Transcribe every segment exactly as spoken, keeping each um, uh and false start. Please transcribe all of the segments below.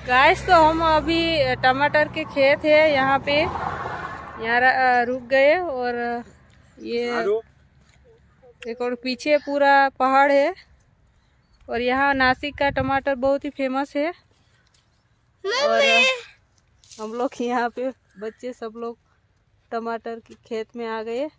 Guys तो हम अभी टमाटर के खेत है यहाँ पे, यहाँ रुक गए और ये एक और पीछे पूरा पहाड़ है और यहाँ नासिक का टमाटर बहुत ही फेमस है। और हम लोग यहाँ पे बच्चे सब लोग टमाटर के खेत में आ गए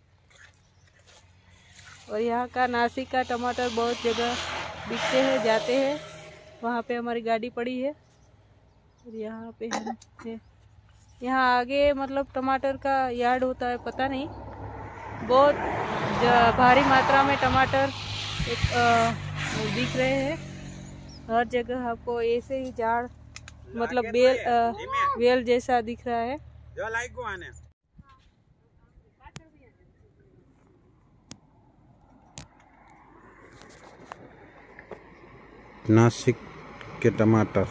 और यहाँ का नासिक का टमाटर बहुत जगह बिकते हैं, जाते हैं। वहाँ पे हमारी गाड़ी पड़ी है और यहाँ पे हम है। यहाँ आगे मतलब टमाटर का यार्ड होता है, पता नहीं, बहुत भारी मात्रा में टमाटर एक दिख रहे हैं हर जगह। आपको ऐसे ही झाड़ मतलब बेल आ, बेल जैसा दिख रहा है। नासिक के टमाटर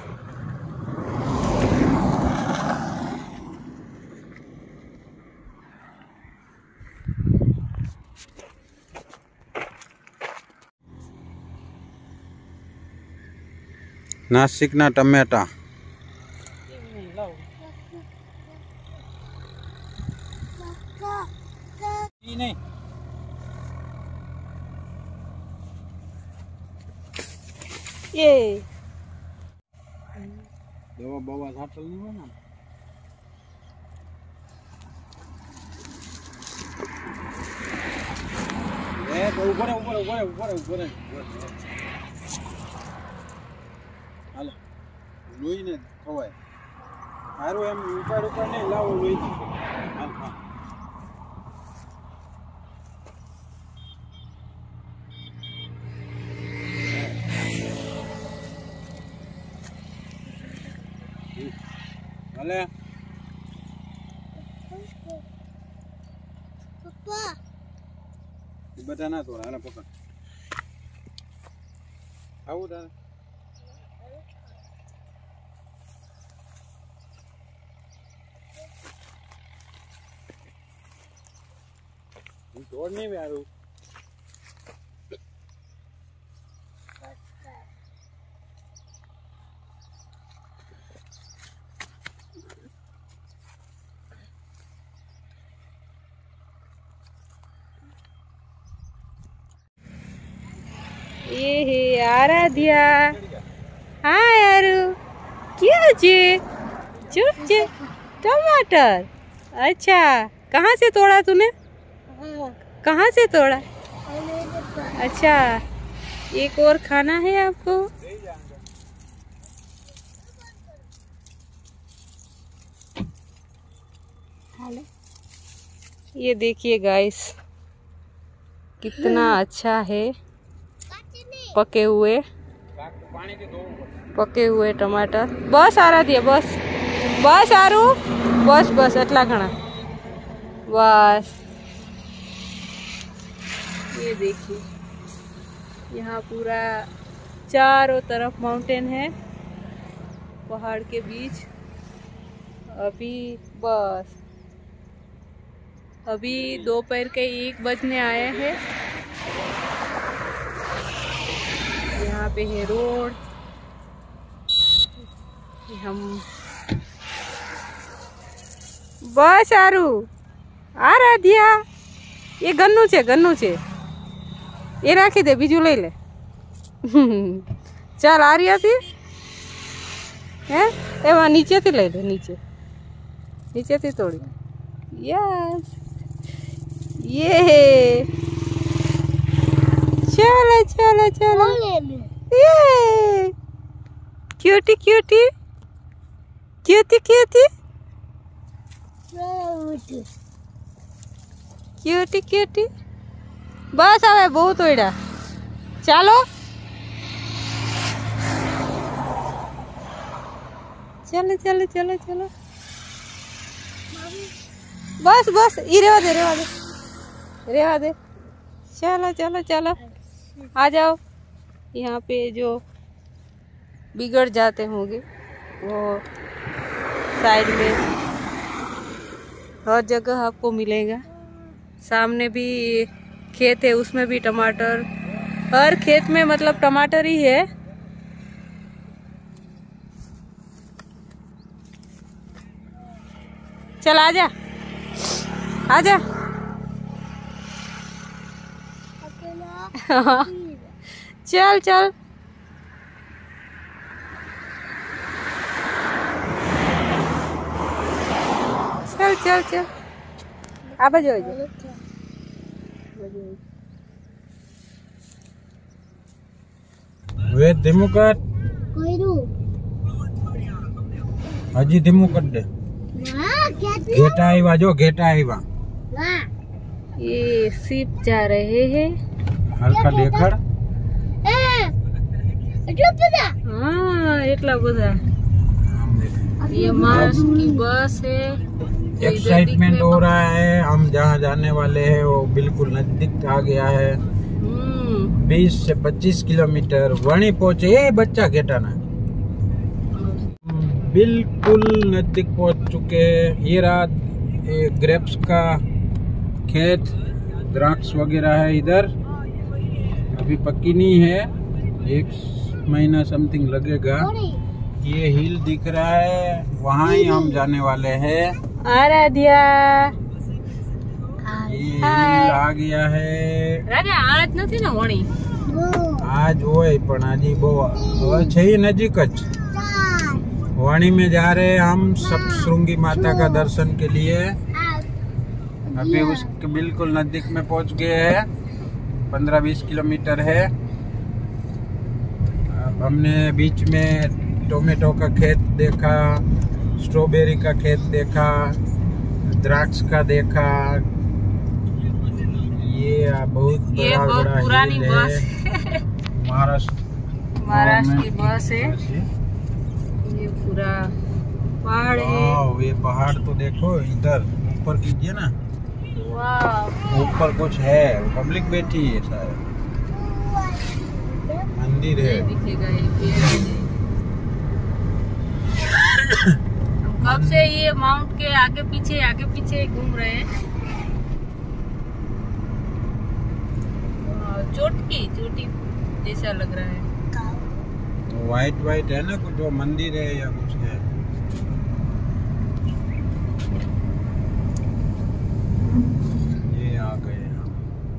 नासिक ना टमेटा नहीं ये दवा बवा झाटल नहीं हुआ ना। ए तो ऊपर ऊपर ऊपर ऊपर ऊपर हाल लोई ने खवाय हारो एम ऊपर ऊपर नहीं लाओ लोई हां हां Olha. Papa. Ibadah na tu, ana papa. Tahu dah. Ini tod नहीं में आरू. ये है आराध्या। हाँ यारू, क्या जी चुप चे टमाटर। अच्छा, कहाँ से तोड़ा तूने? कहाँ से तोड़ा? अच्छा, एक और खाना है आपको? ये देखिए गाइस, कितना अच्छा है पके हुए पके हुए टमाटर। बस आ रहा दिया, बस बस आरू, बस बस अटला घना बस। ये देखिए, यहाँ पूरा चारों तरफ माउंटेन है, पहाड़ के बीच। अभी बस अभी दोपहर के एक बजने आए हैं। यहाँ पे है रोड। हम बस आरू आ रहा दिया। ये गन्नू छे गन्नू छे, ये राखी दे, बीजू लई ले। चल आ रही थी है ए वहाँ नीचे थी ले ले, नीचे नीचे थी तोड़ी। यस, ये चलो चलो चलो, ये cutie cutie cutie cutie cutie cutie. बस आवे बहुत ओइडा, चलो चलो चलो चलो चलो। बस बस ये रेवा दे रेवा दे रेवा दे। चलो चलो चलो आ जाओ। यहाँ पे जो बिगड़ जाते होंगे वो साइड में हर जगह आपको मिलेगा। सामने भी खेत है, उसमें भी टमाटर, हर खेत में मतलब टमाटर ही है। चल आजा आजा। चल चल चल चल चल आ बाजू आ जा। वे धीमू कर हजी धीमू कर दे। घेटा आईवा जो घेटा आईवा। ये शिप जा रहे हैं। हल्का देखड़। हाँ इतना बड़ा। ये महाराष्ट्र की बस है। एक्साइटमेंट हो रहा है। हम जहाँ जाने वाले हैं वो बिल्कुल नजदीक आ गया है। बीस से पच्चीस किलोमीटर वहीं पहुँचे। ये बच्चा घेटाना बिल्कुल नजदीक पहुँच चुके हैं। ये रात ग्रेप्स का खेत द्राक्ष वगैरह है इधर। अभी पक्की नहीं है, एक महीना समथिंग लगेगा। ये हिल दिख रहा है, वहाँ ही हम जाने वाले हैं। आराध्या ये हिल आ गया है। राजा आज નથી ને વણી आज હોય પણ હજી બહુ હવે છે નજીક જ। वाणी में जा रहे हैं हम सप्तशृंगी माता का दर्शन के लिए। अभी उसके बिल्कुल नजदीक में पहुंच गए हैं। पंद्रह बीस किलोमीटर है। अब हमने बीच में टोमेटो का खेत देखा, स्ट्रॉबेरी का खेत देखा, द्राक्ष का देखा। ये बहुत ये बड़ा बहुत बड़ा पुरानी हिल बस है। महाराष्ट्र महाराष्ट्र की बस है। ये पूरा पहाड़ है। वाह, ये पहाड़ तो देखो इधर ऊपर कीजिए ना। वाह ऊपर कुछ है, पब्लिक बैठी है शायद। मंदिर है। दिखेगा ये पेड़ है। कब से ये माउंट के आगे पीछे आगे पीछे घूम रहे हैं। चोटी चोटी जैसा लग रहा है। वाइट वाइट है ना कुछ, वो मंदिर है या कुछ है। ये आ गए हम।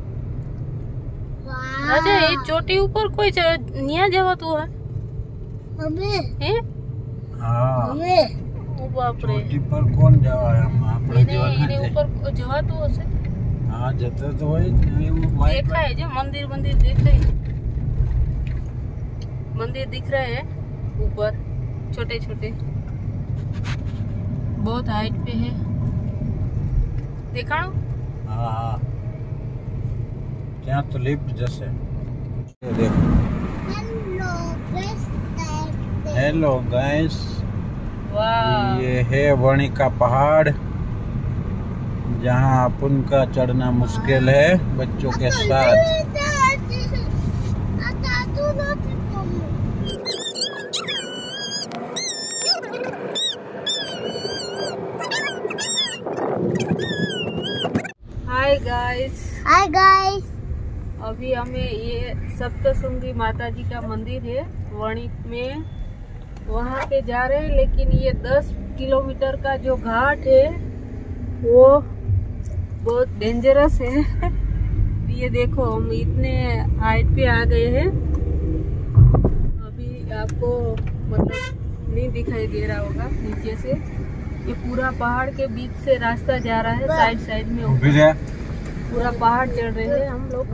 अच्छा ये चोटी ऊपर कोई निया जवाતું है હે हाँ, ओ बाप रे चोटी पर कौन जावा है? हम આપણે એને જવાના એને છે। ઉપર જવાતું હશે। हाँ जते तो હોય એવું white देखा है जो मंदिर मंदिर देख रहे हैं। मंदिर दिख रहे हैं ऊपर छोटे छोटे, बहुत हाइट पे है। देखा हाँ हाँ ત્યાં તો લિફ્ટ જશે। ये देखो। हेलो गाइस, वाह ये है वणी का पहाड़ जहाँ अपन का चढ़ना मुश्किल है बच्चों के साथ। हाय गाइस हाय गाइस, अभी हमें ये सप्तशृंगी माता जी का मंदिर है वणी में, वहाँ पे जा रहे हैं। लेकिन ये दस किलोमीटर का जो घाट है वो बहुत डेंजरस है। ये देखो हम इतने हाइट पे आ गए हैं। अभी आपको मतलब नहीं दिखाई दे रहा होगा नीचे से। ये पूरा पहाड़ के बीच से रास्ता जा रहा है, साइड साइड में ऊपर पूरा पहाड़ चढ़ रहे हैं हम लोग।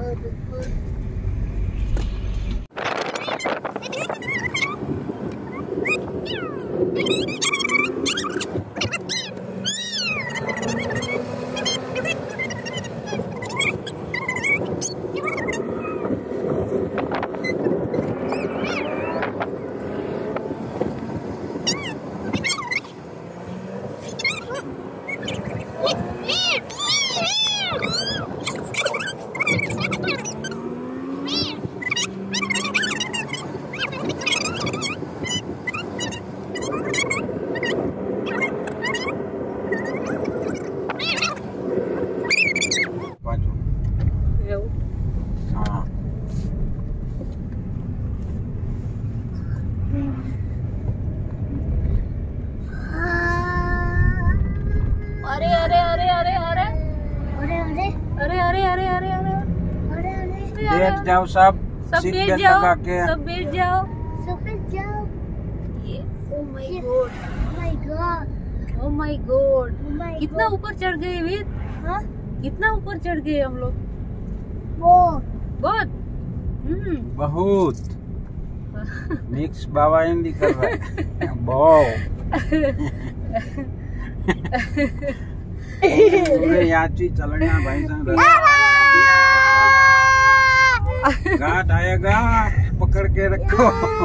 बैठ जाओ सब, सब सीट बैठ बेल्ट जाओ, लगा के। सब बैठ जाओ। सब बैठ जाओ। ये oh my God, my God, oh my God, my कितना ऊपर चढ़ गए वेद, हाँ कितना ऊपर चढ़ गए हम लोग। वो बहुत हम्म बहुत मिक्स बाबा हिंदी कर रहा है। बहुत याची चलना भाई साहब, घाट आएगा पकड़ के रखो।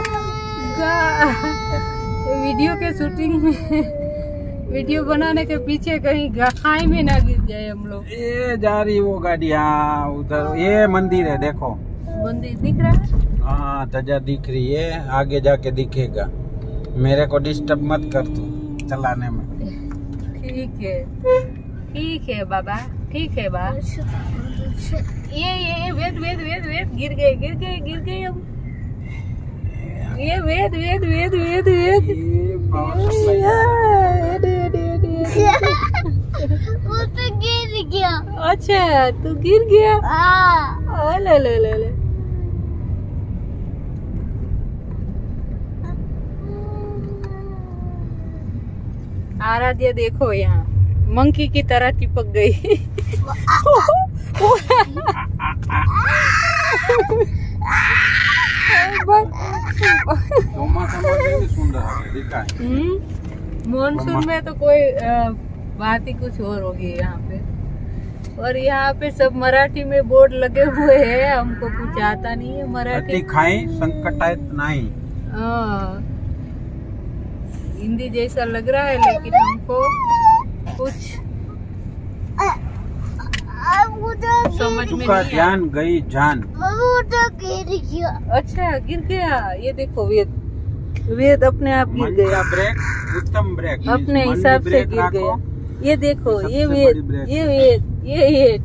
वीडियो के शूटिंग में, वीडियो बनाने के पीछे कहीं खाई में ना गिर जाए हम लोग। ये जा रही वो गाड़ी, हाँ उधर ये मंदिर है देखो, मंदिर दिख रहा है। हाँ ध्वजा दिख रही है, आगे जाके दिखेगा। मेरे को डिस्टर्ब मत कर तू चलाने में। ठीक है ठीक है बाबा, ठीक है बा। ये ये वेद वेद वेद वेद गिर गए गिर गए गिर गए हम। ये वेद वेद वेद वेद वेद ये power supply है। वो तो गिर गया। अच्छा तू गिर गया। हाँ आ, ले ले ले ले। आराध्या देखो यहाँ मंकी की तरह चिपक गई। मानसून में तो कोई बात ही कुछ और होगी यहाँ पे। और यहाँ पे सब मराठी में बोर्ड लगे हुए हैं, हमको कुछ आता नहीं है मराठी। खाई संकटायत नहीं, हिंदी जैसा लग रहा है लेकिन हमको कुछ समझ में नहीं ध्यान गई जान। वो तो गिर गया। अच्छा गिर गया। ये देखो वेद, वेद अपने आप गिर गया, ब्रेक उत्तम ब्रेक अपने हिसाब से गिर गया। ये देखो ये वेद, ये वेद, ये वेद,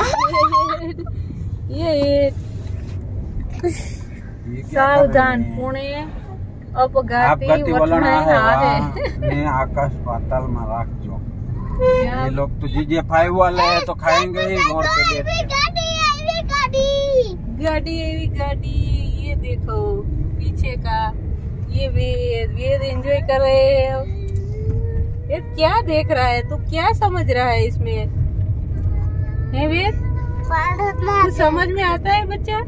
ये वेद। सावधान पुणे अपघाती वळण ने आकाश पाताल में राखजो। ये लोग तो जी जे फाइव वाले हैं तो खाएंगे ही मोड़ पे बैठ के। गाड़ी गाड़ी गाड़ी ये देखो पीछे का, ये वेद वेद एंजॉय कर रहे हैं। ये क्या देख रहा है तू, क्या समझ रहा है इसमें है वेद? कुछ समझ में आता है बच्चा?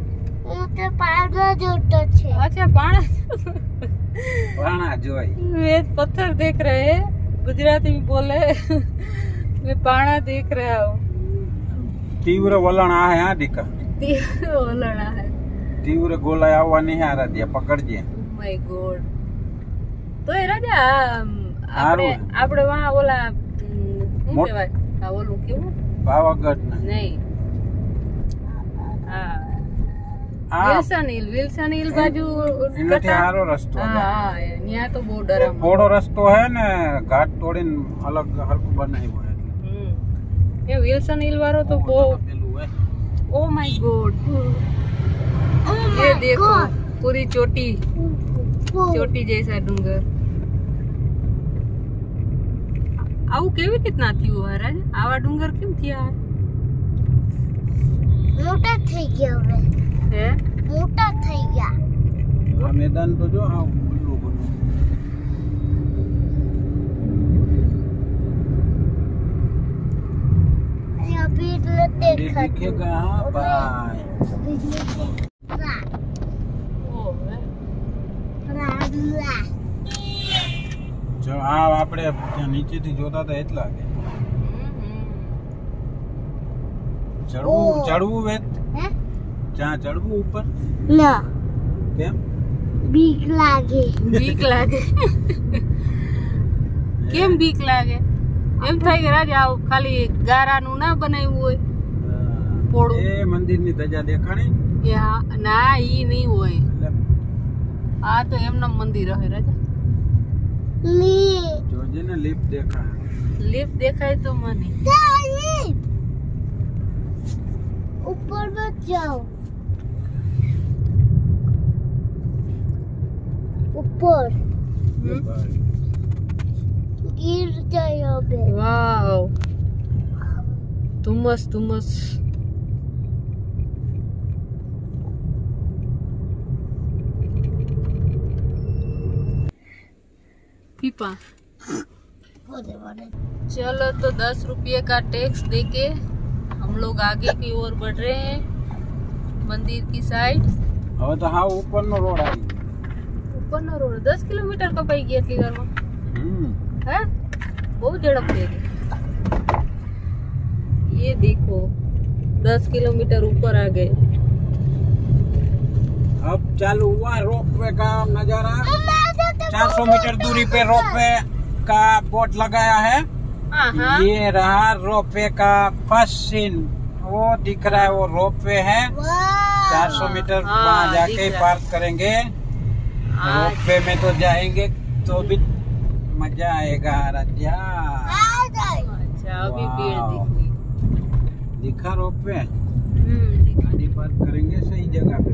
अच्छा पाना पाना जोई। वेद पत्थर देख रहे हैं, गुजराती में बोले। मैं पाना देख रहा हूँ। तीव्र वलन आ है दीका, तीव्र वलन है, तीव्र गोला આવવાની है આરાધ્યા પકડજે। My God. તો એ રાજા આપણે આપણે વહા ઓલા શું કહેવાય આ ઓલું કેવું પાવાગઢ નહીં, હા વિલ્સન હિલ, વિલ્સન હિલ બાજુ એનાથી સારો રસ્તો। હા હા ત્યાં તો બહુ ડરામણો થોડો રસ્તો હે ને, ઘાટ તોડીને અલગ હરકું બનાવ્યું હે। ये विल्सन हिल वालों तो वो ओ माय गॉड, ये देखो पूरी चोटी चोटी जैसा डूंगर। आऊ केवी कितना थी वो महाराज, आवा डूंगर केम थिया है? मोटा થઈ ગયો હવે, હે મોટા થઈ ગયા। આ મેદાન તો જો આ ઉલ્લુ બનો। अभी देखा दिखेगा भाई। जो आ આપણે નીચેથી જોતા હતા એટલા કે ચડવું ચડવું વેત હે ત્યાં ચડવું ઉપર ના કેમ બીક લાગે, બીક લાગે કેમ બીક લાગે? એમ થાય કે રાજા ખાલી ગારાનું ના બનાવ્યું હોય પોળું। એ મંદિરની ધજા દેખાણી ના ઈ નહીં હોય, આ તો એમના મંદિર હે રાજા। જોજે ને લિફ્ટ દેખાય, લિફ્ટ દેખાય તો મને ऊपर मत जाओ, ऊपर गिर जाओगे। वाव तुमस तुमस पीपा। बोले बोले चलो तो दस रुपये का टैक्स देके हम लोग आगे की ओर बढ़ रहे हैं मंदिर की साइड। હવે તો હા ઉપરનો રોડ આવી ऊपर नो रोड दस किलोमीटर कपाई गई એટલી વારમાં હમ है बहुत झड़प दे रही। ये देखो दस किलोमीटर ऊपर आ गए। अब चालू हुआ रोपवे का नजारा। चार सौ मीटर दूरी पे रोपवे का बोर्ड लगाया है। हाँ हाँ ये रहा रोपवे का फर्स्ट सीन। वो दिख रहा है वो रोपवे है। चार सौ मीटर हाँ, वहाँ जाके दिख रहा है। पार्क करेंगे। आज रोपवे में तो जाएंगे तो भी मजा आएगा। राजा अच्छा अभी पेड़ वाह। दिख रही। दिखा रोपवे हम्म दिख- गाड़ी पार्क करेंगे सही जगह पे।